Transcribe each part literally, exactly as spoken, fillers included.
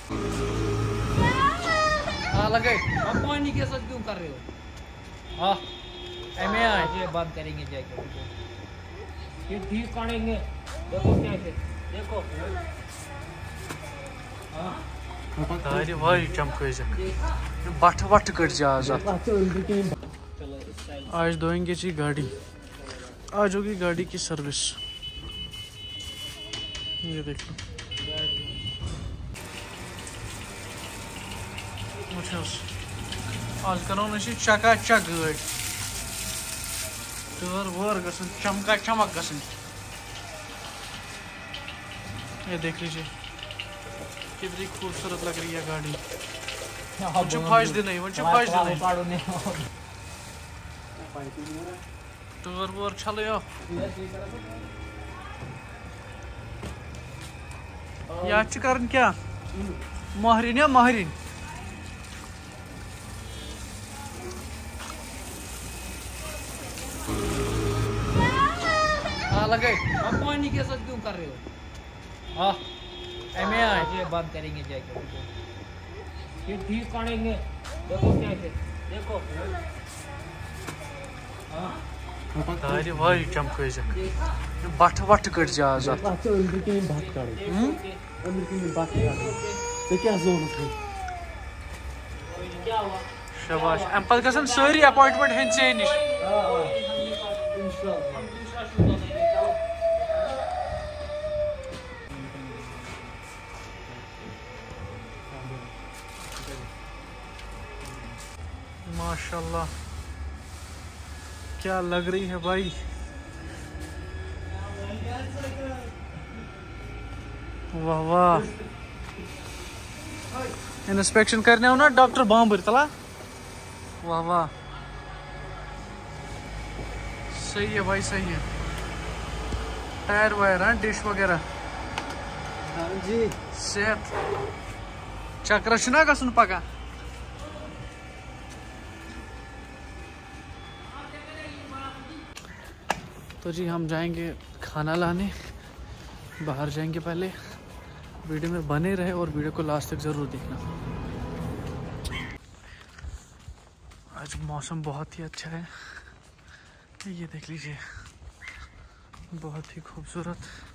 हाँ लगे। आप पानी के साथ क्यों कर रहे हो? हाँ एम ए ये बंद करेंगे जैकेट को, ये ठीक करेंगे। देखो कैसे, देखो अरे भाई चमक बट वट कट जा आज धोएंगे जी गाड़ी। आज होगी गाड़ी की सर्विस। ये देख लो आज करो ना चका चक गाड़ी टूर वोर गसन चमका चमक गसन। ये देख लीजिए कितनी खूबसूरत लग रही है गाड़ी। मुझे फाइज दिन नहीं मुझे फाइज दिन नहीं टूर वोर चलो यो या करन क्या महरीन या महरीन हाँ लगे। आप पानी के साथ क्यों कर रहे हो? हाँ एम ए ये बंद करेंगे जैकेट को, ये ठीक करेंगे। देखो कैसे, देखो अरे भाई चमक बट वट कट जा शाबाश अम पे गसन सारी अपॉइंटमेंट हेन से निश। माशाल्लाह क्या लग रही है भाई। वाह वाह इंस्पेक्शन करने हो ना डॉक्टर बाम्बर तला। वाह वाह सही है भाई सही है। टायर वायर हाँ डिश वगैरह जी सेहत चक्र ना गसन पका। तो जी हम जाएंगे खाना लाने, बाहर जाएंगे। पहले वीडियो में बने रहे और वीडियो को लास्ट तक ज़रूर देखना। आज मौसम बहुत ही अच्छा है, ये देख लीजिए बहुत ही खूबसूरत।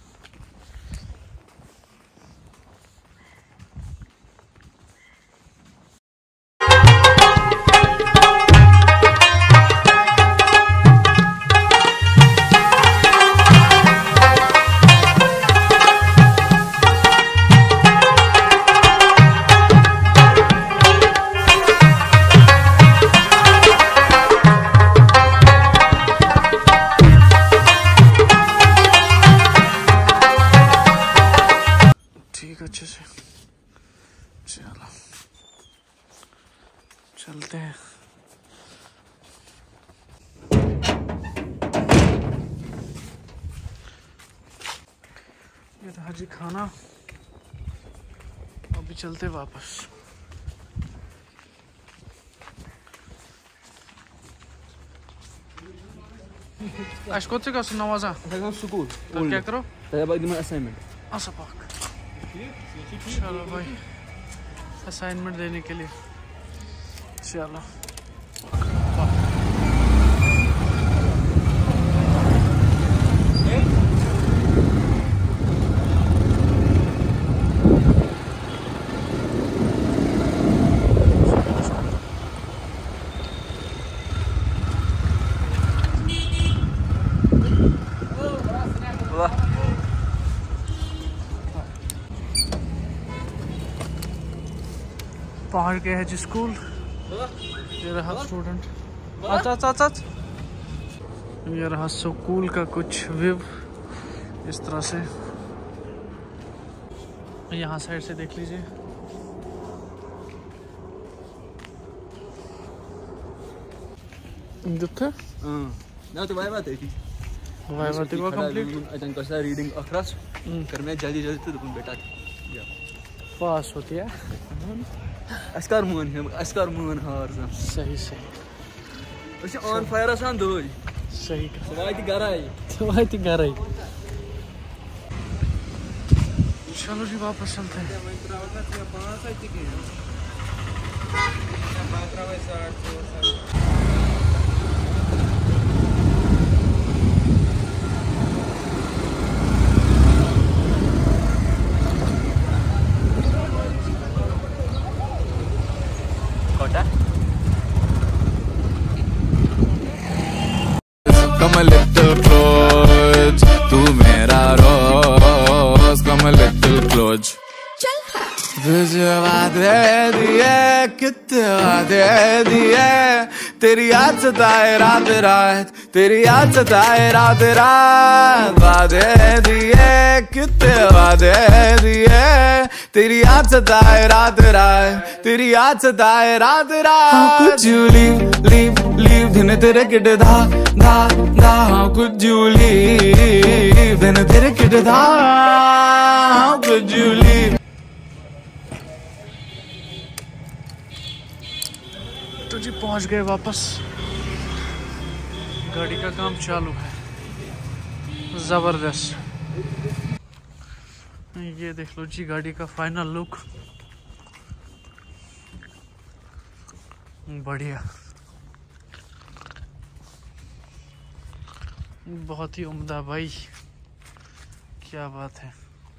अच्छे से चलो चलते हैं। ये था जी खाना, अभी चलते वापस। आज कौन से का नवाजा स्कूल तो क्या करो असाइनमेंट अच्छा पाक चलो भाई असाइनमेंट देने के लिए चलो। पहाड़ के है जी स्कूल। ये रहा स्टूडेंट। अच्छा अच्छा अच्छा ये रहा स्कूल का कुछ व्यू इस तरह से। यहाँ साइड से देख लीजिए। दिखता ना तो वाई बात है थी वाई बात है वो कंप्लीट अचानक कैसा रीडिंग अखरास करने जल्दी जल्दी तो बेटा पास होती है। अस्कार मोहन है अस्कार मोहन हार सही सही अच्छा ऑन फायर आसान दो सही सवाई थी घर आई सवाई थी घर आई। चलो जी वापस चलते हैं। Come a little close, तू मेरा रोज, come a little close. तुझे वादे दिए, कितने वादे दिए, तेरी याद सताए रात रात, तेरी याद सताए रात रात, वादे दिए, कितने वादे दिए, तेरी याद सताए रात रात, तेरी याद सताए रात रात. How could you leave, leave, leave, दिन तेरे किट धा धा धा. How could you leave, दिन तेरे किट धा. How could you leave. तो जी पहुंच गए वापस। गाड़ी का काम चालू है, जबरदस्त। ये देख लो जी गाड़ी का फाइनल लुक, बढ़िया, बहुत ही उम्दा भाई, क्या बात है।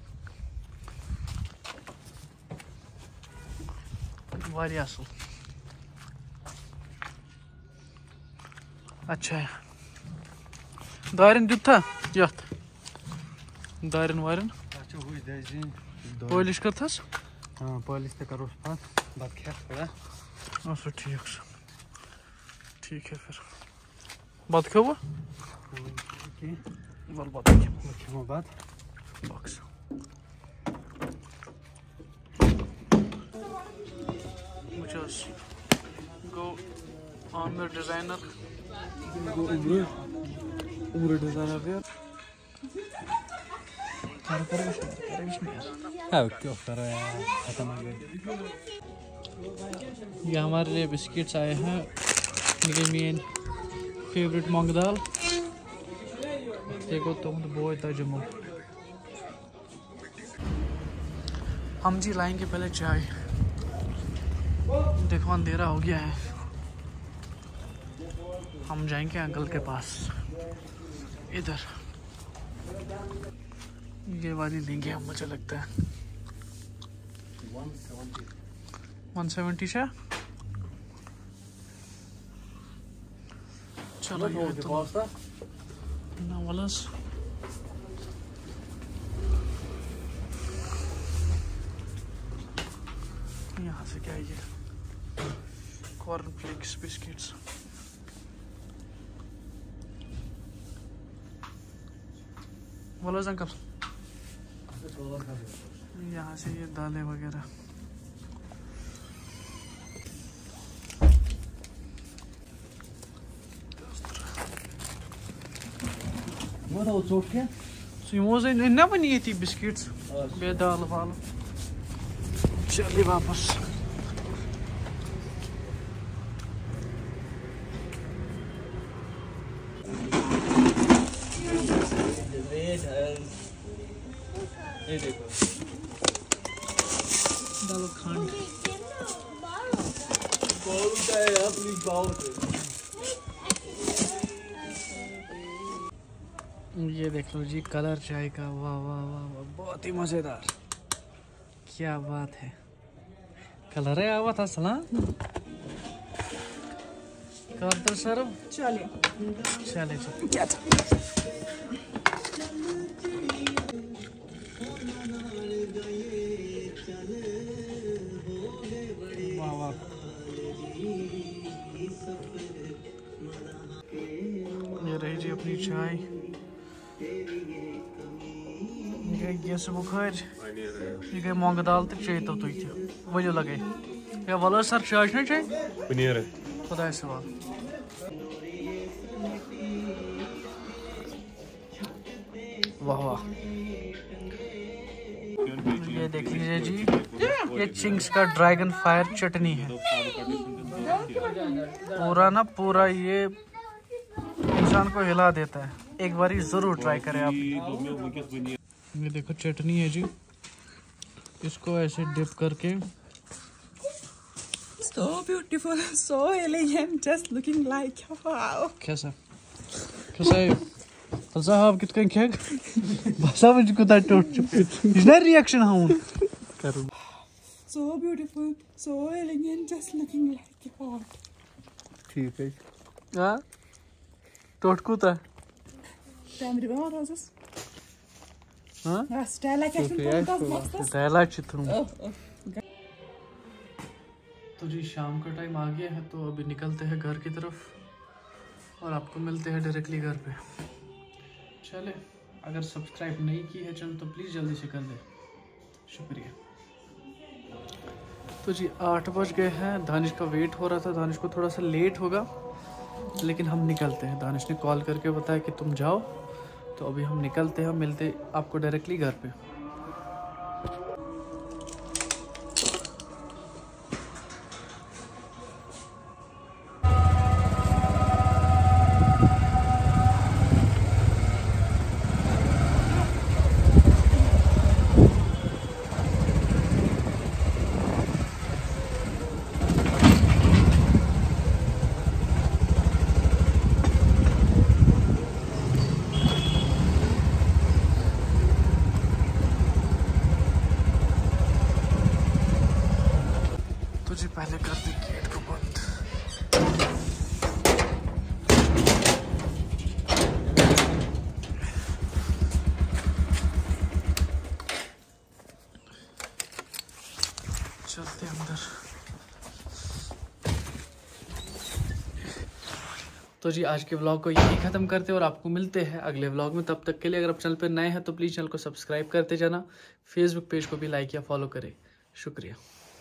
वारिया असल, अच्छा है। दायरन दिता यथ दायरन वायरन पॉलिश करथस। हाँ पॉलिश तो करो बात बात क्या थोड़ा। अच्छा ठीक ठीक है फिर बात क्यों हुआ बोल बात क्यों बात बॉक्स मुझे go on the designer umre umre designer ver कर कर कर हाँ क्यों कर रहा है खत्म हो गया। ये हमारे लिए बिस्किट्स आए हैं, ये मेन फेवरेट मूंग दाल। देखो तुम तो बहुत तजमो। हम जी लाएंगे पहले चाय, देखो अंधेरा हो गया है। हम जाएंगे अंकल के पास, इधर ये वाली लेंगे हम, मुझे लगता है वन सेवेंटी से। चलो ये तो ना वालस यहाँ से क्या है ये कॉर्न फ्लेक्स बिस्किट्स। वालस अंकल यहाँ से ये दालें वगैरह। वो तो चोट क्या सिमोज इन्ना बनी थी बिस्किट्स बे दाल वाल। चलिए वापस ये देखो डालो खंड। ये देख लो जी कलर चाय का, वाह वाह वाह वाह, बहुत ही मजेदार, क्या बात है। कलर है आवा था सलाम कर तो सर्व चले चले चले क्या था। वाह वाह ये रही जी अपनी चाय। ये सब बुखार ये गई मूंग दाल तो चे तो तुझ वो लगे या वाला सर चाय ना चाय पनीर खुदा सवाल। वाह वाह ये देख लीजिए जी, ये चिंग्स का ड्रैगन फायर चटनी है। पूरा ना पूरा ये इंसान को हिला देता है, एक बारी जरूर ट्राई करें आप। ये देखो चटनी है जी, इसको ऐसे डिप करके So beautiful, so elegant, just looking like wow. कैसा कैसा है फलसा आप कितने खेग बसा मुझे कुता टोट चुप इस ना रिएक्शन हाउन करूँ So beautiful, so elegant, just looking like wow. ठीक है हाँ टोट कुता Damn, remember roses? हाँ Ah, style like action podcast boxes. Dialogue चित्रों Oh, oh. तो जी शाम का टाइम आ गया है तो अभी निकलते हैं घर की तरफ और आपको मिलते हैं डायरेक्टली घर पे। चले अगर सब्सक्राइब नहीं की है चैनल तो प्लीज़ जल्दी से कर दे, शुक्रिया। तो जी आठ बज गए हैं, दानिश का वेट हो रहा था, दानिश को थोड़ा सा लेट होगा लेकिन हम निकलते हैं। दानिश ने कॉल करके बताया कि तुम जाओ, तो अभी हम निकलते हैं, मिलते आपको डायरेक्टली घर पे। जी पहले कर दी गेट को बंद। चलते अंदर। तो जी आज के व्लॉग को यही ख़त्म करते हैं और आपको मिलते हैं अगले व्लॉग में। तब तक के लिए अगर आप चैनल पर नए हैं तो प्लीज़ चैनल को सब्सक्राइब करते जाना, फेसबुक पेज को भी लाइक या फॉलो करें। शुक्रिया।